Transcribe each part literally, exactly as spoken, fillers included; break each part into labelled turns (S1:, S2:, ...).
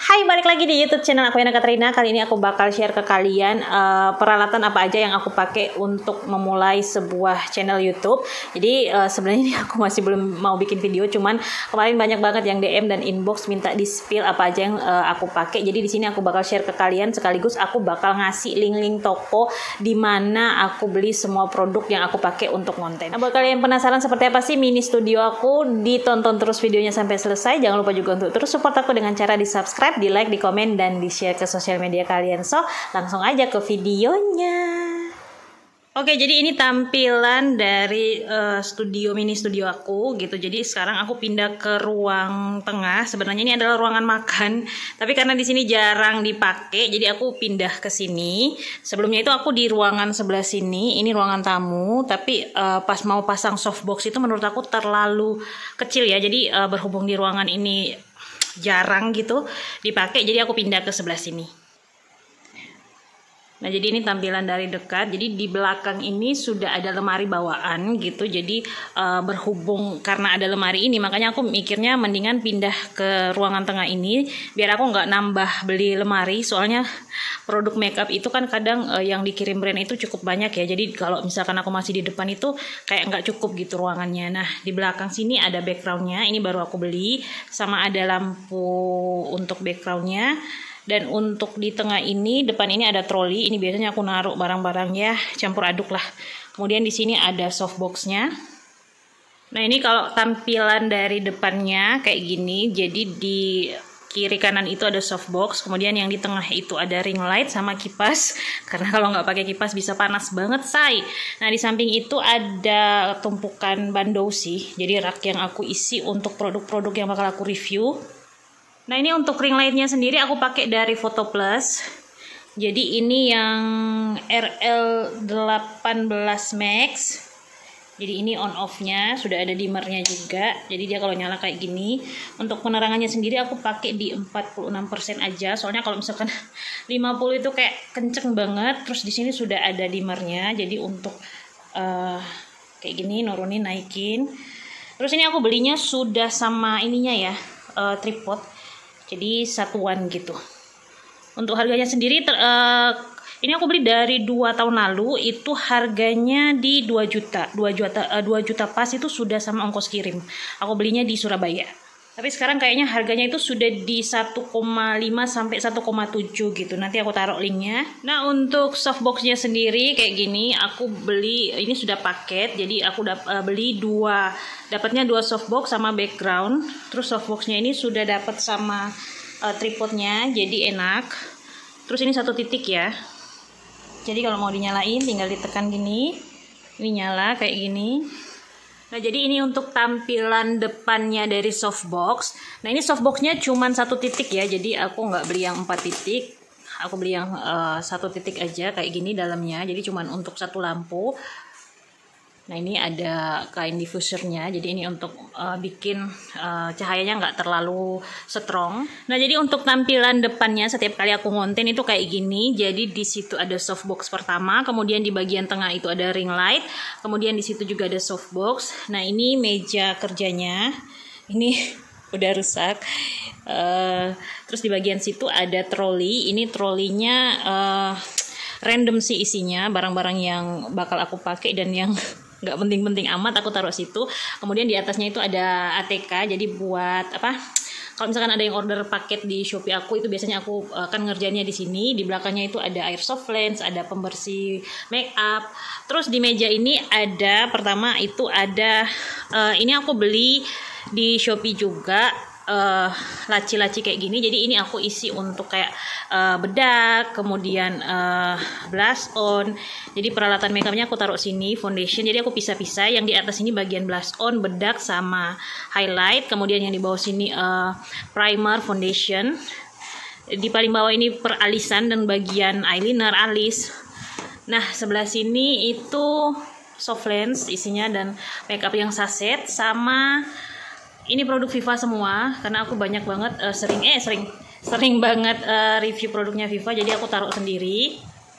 S1: Hai, balik lagi di YouTube channel aku, Yana Katrina. Kali ini aku bakal share ke kalian uh, peralatan apa aja yang aku pakai untuk memulai sebuah channel YouTube. Jadi uh, sebenarnya ini aku masih belum mau bikin video, cuman kemarin banyak banget yang D M dan inbox minta di spill apa aja yang uh, aku pakai. Jadi di sini aku bakal share ke kalian, sekaligus aku bakal ngasih link-link toko di mana aku beli semua produk yang aku pakai untuk konten. Nah, buat kalian yang penasaran seperti apa sih mini studio aku, ditonton terus videonya sampai selesai. Jangan lupa juga untuk terus support aku dengan cara di subscribe, di like, di komen, dan di share ke sosial media kalian. So, langsung aja ke videonya. Oke, jadi ini tampilan dari uh, studio mini studio aku gitu. Jadi sekarang aku pindah ke ruang tengah. Sebenarnya ini adalah ruangan makan, tapi karena di sini jarang dipakai, jadi aku pindah ke sini. Sebelumnya itu aku di ruangan sebelah sini. Ini ruangan tamu, tapi uh, pas mau pasang softbox itu menurut aku terlalu kecil ya. Jadi uh, berhubung di ruangan ini jarang gitu dipakai, jadi aku pindah ke sebelah sini. Nah, jadi ini tampilan dari dekat. Jadi di belakang ini sudah ada lemari bawaan gitu. Jadi uh, berhubung karena ada lemari ini, makanya aku mikirnya mendingan pindah ke ruangan tengah ini biar aku nggak nambah beli lemari. Soalnya produk makeup itu kan kadang uh, yang dikirim brand itu cukup banyak ya. Jadi kalau misalkan aku masih di depan itu kayak nggak cukup gitu ruangannya. Nah, di belakang sini ada backgroundnya. Ini baru aku beli, sama ada lampu untuk backgroundnya. Dan untuk di tengah ini, depan ini ada troli. Ini biasanya aku naruh barang-barang ya, campur aduk lah. Kemudian di sini ada softboxnya. Nah, ini kalau tampilan dari depannya kayak gini. Jadi di kiri kanan itu ada softbox. Kemudian yang di tengah itu ada ring light sama kipas. Karena kalau nggak pakai kipas bisa panas banget, say. Nah, di samping itu ada tumpukan bando sih. Jadi rak yang aku isi untuk produk-produk yang bakal aku review. Nah, ini untuk ring lightnya sendiri aku pakai dari Photo Plus. Jadi ini yang R L delapan belas Max. Jadi ini on off-nya, sudah ada dimmernya juga. Jadi dia kalau nyala kayak gini. Untuk penerangannya sendiri aku pakai di empat puluh enam persen aja. Soalnya kalau misalkan lima puluh itu kayak kenceng banget. Terus di sini sudah ada dimmernya. Jadi untuk uh, kayak gini nurunin, naikin. Terus ini aku belinya sudah sama ininya ya, uh, tripod. Jadi satuan gitu. Untuk harganya sendiri ter, uh, ini aku beli dari dua tahun lalu, itu harganya di dua juta. dua juta uh, dua juta pas itu sudah sama ongkos kirim. Aku belinya di Surabaya. Tapi sekarang kayaknya harganya itu sudah di satu koma lima sampai satu koma tujuh gitu. Nanti aku taruh linknya. Nah, untuk softboxnya sendiri kayak gini, aku beli ini sudah paket. Jadi aku dap, uh, beli dua, dapatnya dua softbox sama background. Terus softboxnya ini sudah dapat sama uh, tripodnya, jadi enak. Terus ini satu titik ya. Jadi kalau mau dinyalain tinggal ditekan gini. Ini nyala kayak gini. Nah, jadi ini untuk tampilan depannya dari softbox. Nah, ini softboxnya cuma satu titik ya. Jadi aku nggak beli yang empat titik. Aku beli yang uh, satu titik aja kayak gini dalamnya. Jadi cuma untuk satu lampu. Nah, ini ada kain diffusernya. Jadi ini untuk uh, bikin uh, cahayanya nggak terlalu strong. Nah, jadi untuk tampilan depannya setiap kali aku ngonten itu kayak gini. Jadi di situ ada softbox pertama, kemudian di bagian tengah itu ada ring light, kemudian di situ juga ada softbox. Nah, ini meja kerjanya. Ini udah rusak. Uh, terus di bagian situ ada troli. Ini trolinya uh, random sih isinya, barang-barang yang bakal aku pakai dan yang nggak penting-penting amat aku taruh situ. Kemudian di atasnya itu ada A T K, jadi buat apa, kalau misalkan ada yang order paket di Shopee aku, itu biasanya aku akan ngerjainnya di sini. Di belakangnya itu ada airsoft lens, ada pembersih make up. Terus di meja ini ada, pertama itu ada uh, ini aku beli di Shopee juga, uh, laci-laci kayak gini. Jadi ini aku isi untuk kayak uh, bedak, kemudian uh, blush on. Jadi peralatan makeupnya aku taruh sini, foundation. Jadi aku pisah-pisah. Yang di atas ini bagian blush on, bedak sama highlight. Kemudian yang di bawah sini uh, primer, foundation. Di paling bawah ini peralisan dan bagian eyeliner, alis. Nah, sebelah sini itu soft lens isinya dan makeup yang saset, sama ini produk Viva semua, karena aku banyak banget uh, sering eh sering sering banget uh, review produknya Viva, jadi aku taruh sendiri.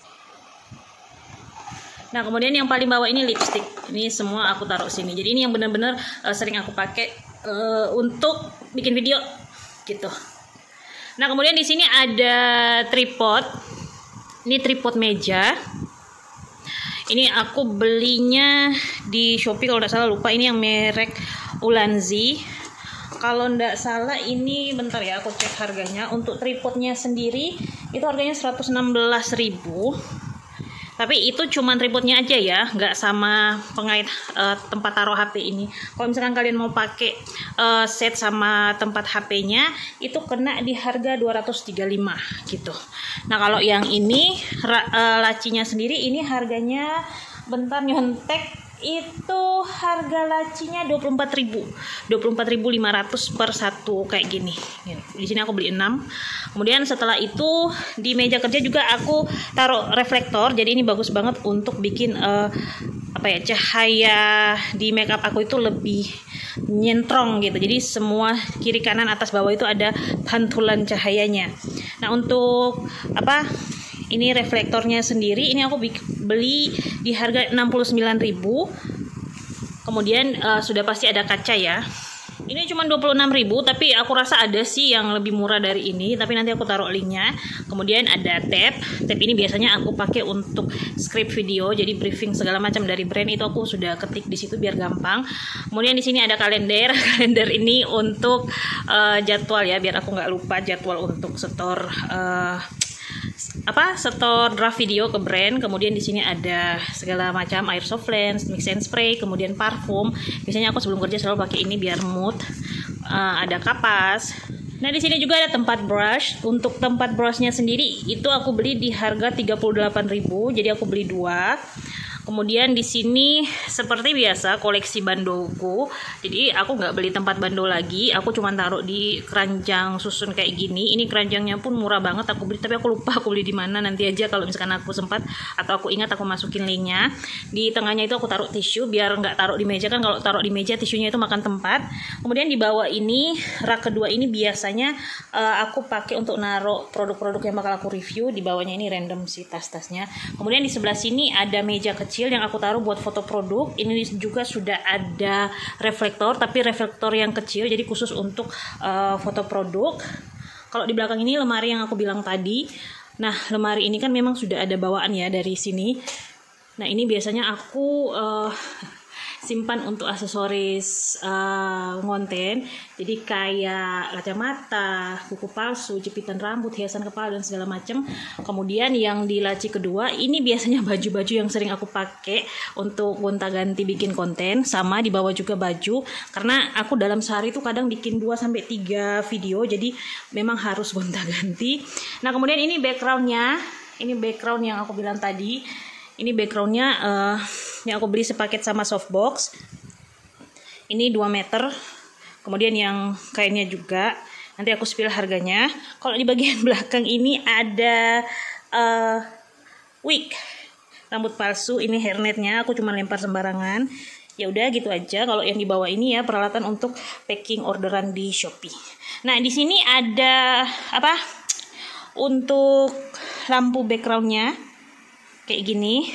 S1: Nah, kemudian yang paling bawah ini lipstick. Ini semua aku taruh sini. Jadi ini yang benar-benar uh, sering aku pakai uh, untuk bikin video gitu. Nah, kemudian di sini ada tripod. Ini tripod meja. Ini aku belinya di Shopee kalau nggak salah, lupa ini yang merek Ulanzi. Kalau nggak salah ini, bentar ya aku cek harganya. Untuk tripodnya sendiri itu harganya seratus enam belas ribu. Tapi itu cuma tripodnya aja ya, nggak sama pengait uh, tempat taruh H P ini. Kalau misalkan kalian mau pakai uh, set sama tempat H P-nya, itu kena di harga dua ratus tiga puluh lima gitu. Nah, kalau yang ini uh, lacinya sendiri, ini harganya bentar nyontek, itu harga lacinya dua puluh empat ribu. dua puluh empat ribu lima ratus per satu kayak gini. Di sini aku beli enam. Kemudian setelah itu di meja kerja juga aku taruh reflektor. Jadi ini bagus banget untuk bikin uh, apa ya, cahaya di makeup aku itu lebih nyentrong gitu. Jadi semua kiri kanan atas bawah itu ada pantulan cahayanya. Nah, untuk apa? Ini reflektornya sendiri, ini aku beli di harga enam puluh sembilan ribu. Kemudian uh, sudah pasti ada kaca ya. Ini cuma dua puluh enam ribu, tapi aku rasa ada sih yang lebih murah dari ini, tapi nanti aku taruh linknya. Kemudian ada tab. Tab ini biasanya aku pakai untuk script video, jadi briefing segala macam dari brand itu aku sudah ketik di situ biar gampang. Kemudian di sini ada kalender. Kalender ini untuk uh, jadwal ya, biar aku nggak lupa jadwal untuk setor uh, apa setor draft video ke brand. Kemudian di sini ada segala macam airsoft lens, mix and spray, kemudian parfum. Biasanya aku sebelum kerja selalu pakai ini biar mood. Uh, ada kapas. Nah, di sini juga ada tempat brush. Untuk tempat brushnya sendiri itu aku beli di harga tiga puluh delapan ribu, jadi aku beli dua. Kemudian di sini seperti biasa koleksi bandoku. Jadi aku nggak beli tempat bando lagi. Aku cuma taruh di keranjang susun kayak gini. Ini keranjangnya pun murah banget aku beli, tapi aku lupa aku beli di mana. Nanti aja kalau misalkan aku sempat atau aku ingat aku masukin linknya. Di tengahnya itu aku taruh tisu biar nggak taruh di meja, kan kalau taruh di meja tisunya itu makan tempat. Kemudian di bawah ini rak kedua ini biasanya uh, aku pakai untuk naruh produk-produk yang bakal aku review. Di bawahnya ini random sih tas-tasnya. Kemudian di sebelah sini ada meja kecil yang aku taruh buat foto produk. Ini juga sudah ada reflektor, tapi reflektor yang kecil, jadi khusus untuk uh, foto produk. Kalau di belakang ini lemari yang aku bilang tadi. Nah, lemari ini kan memang sudah ada bawaan ya dari sini. Nah, ini biasanya aku uh, simpan untuk aksesoris uh, ngonten. Jadi kayak kacamata, kuku palsu, jepitan rambut, hiasan kepala dan segala macam. Kemudian yang di laci kedua ini biasanya baju-baju yang sering aku pakai untuk gonta-ganti bikin konten. Sama di bawah juga baju, karena aku dalam sehari itu kadang bikin dua sampai tiga video, jadi memang harus gonta-ganti. Nah, kemudian ini backgroundnya. Ini background yang aku bilang tadi. Ini backgroundnya uh, yang aku beli sepaket sama softbox. Ini dua meter. Kemudian yang kainnya juga. Nanti aku spill harganya. Kalau di bagian belakang ini ada uh, wig rambut palsu. Ini hairnetnya. Aku cuma lempar sembarangan. Ya udah gitu aja. Kalau yang di bawah ini ya peralatan untuk packing orderan di Shopee. Nah, di sini ada apa? Untuk lampu backgroundnya kayak gini.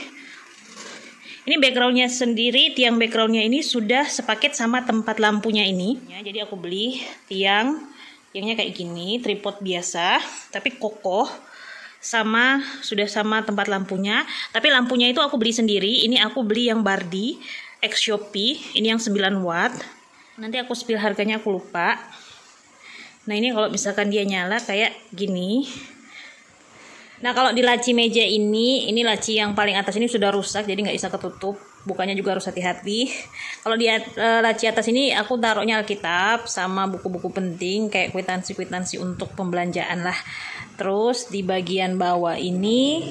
S1: Ini backgroundnya sendiri, tiang backgroundnya ini sudah sepaket sama tempat lampunya ini. Ya, jadi aku beli tiang, tiangnya kayak gini, tripod biasa, tapi kokoh, sama sudah sama tempat lampunya. Tapi lampunya itu aku beli sendiri. Ini aku beli yang Bardi X Shopee. Ini yang sembilan watt. Nanti aku spill harganya, aku lupa. Nah, ini kalau misalkan dia nyala kayak gini. Nah, kalau di laci meja ini, ini laci yang paling atas ini sudah rusak, jadi nggak bisa ketutup. Bukanya juga harus hati-hati. Kalau di uh, laci atas ini aku taruhnya Alkitab sama buku-buku penting kayak kwitansi-kwitansi untuk pembelanjaan lah. Terus di bagian bawah ini,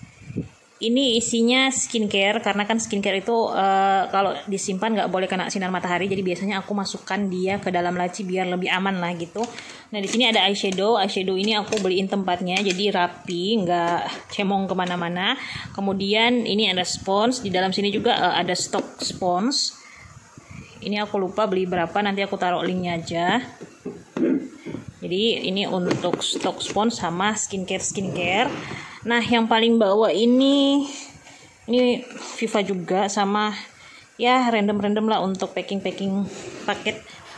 S1: ini isinya skincare, karena kan skincare itu uh, kalau disimpan nggak boleh kena sinar matahari, jadi biasanya aku masukkan dia ke dalam laci biar lebih aman lah gitu. Nah, di sini ada eyeshadow. Eyeshadow ini aku beliin tempatnya jadi rapi, nggak cemong kemana-mana. Kemudian ini ada spons. Di dalam sini juga uh, ada stok spons. Ini aku lupa beli berapa, nanti aku taruh linknya aja. Jadi ini untuk stok spons sama skincare skincare. Nah, yang paling bawah ini ini Viva juga, sama ya random-random lah untuk packing-packing paket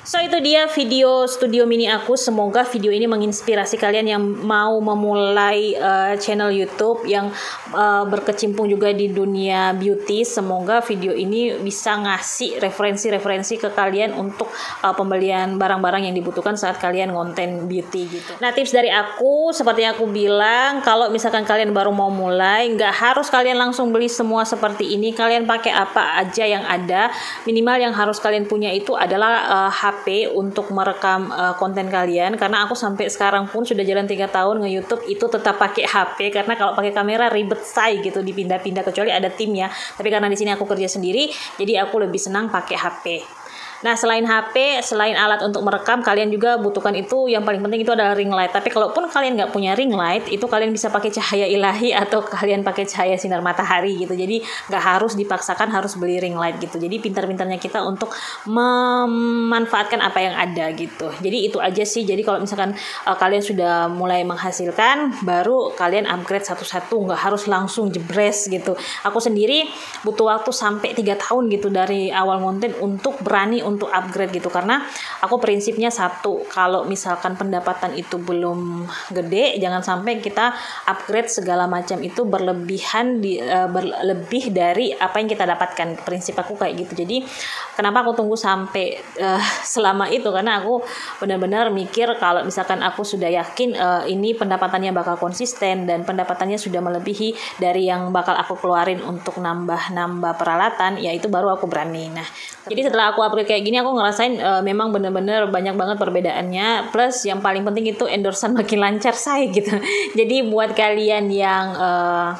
S1: So itu dia video studio mini aku. Semoga video ini menginspirasi kalian yang mau memulai uh, channel YouTube, yang uh, berkecimpung juga di dunia beauty. Semoga video ini bisa ngasih referensi-referensi ke kalian untuk uh, pembelian barang-barang yang dibutuhkan saat kalian ngonten beauty gitu. Nah, tips dari aku seperti yang aku bilang, kalau misalkan kalian baru mau mulai, nggak harus kalian langsung beli semua seperti ini. Kalian pakai apa aja yang ada. Minimal yang harus kalian punya itu adalah uh, H P untuk merekam uh, konten kalian, karena aku sampai sekarang pun sudah jalan tiga tahun nge-YouTube itu tetap pakai H P, karena kalau pakai kamera ribet say gitu dipindah-pindah, kecuali ada tim ya. Tapi karena di sini aku kerja sendiri, jadi aku lebih senang pakai H P. Nah, selain H P, selain alat untuk merekam, kalian juga butuhkan itu, yang paling penting itu adalah ring light. Tapi kalaupun kalian nggak punya ring light, itu kalian bisa pakai cahaya ilahi atau kalian pakai cahaya sinar matahari gitu. Jadi nggak harus dipaksakan harus beli ring light gitu. Jadi pintar-pintarnya kita untuk memanfaatkan apa yang ada gitu. Jadi itu aja sih. Jadi kalau misalkan uh, kalian sudah mulai menghasilkan, baru kalian upgrade satu-satu, nggak harus langsung jebres gitu. Aku sendiri butuh waktu sampai tiga tahun gitu dari awal konten untuk berani untuk upgrade gitu, karena aku prinsipnya satu, kalau misalkan pendapatan itu belum gede, jangan sampai kita upgrade segala macam itu berlebihan di uh, berlebih dari apa yang kita dapatkan. Prinsip aku kayak gitu. Jadi kenapa aku tunggu sampai uh, selama itu, karena aku benar-benar mikir kalau misalkan aku sudah yakin uh, ini pendapatannya bakal konsisten dan pendapatannya sudah melebihi dari yang bakal aku keluarin untuk nambah-nambah peralatan, ya itu baru aku berani. Nah, jadi setelah aku upgrade kayak gini, aku ngerasain uh, memang bener-bener banyak banget perbedaannya. Plus yang paling penting itu endorsean makin lancar saya gitu. Jadi buat kalian yang uh,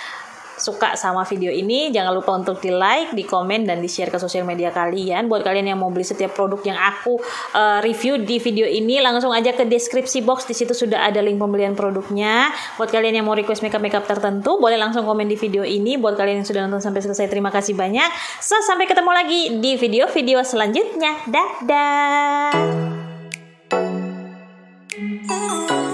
S1: suka sama video ini, jangan lupa untuk di like, di komen, dan di share ke sosial media kalian. Buat kalian yang mau beli setiap produk yang aku uh, review di video ini, langsung aja ke deskripsi box, di situ sudah ada link pembelian produknya. Buat kalian yang mau request makeup makeup tertentu, boleh langsung komen di video ini. Buat kalian yang sudah nonton sampai selesai, terima kasih banyak. So, sampai ketemu lagi di video-video selanjutnya. Dadah.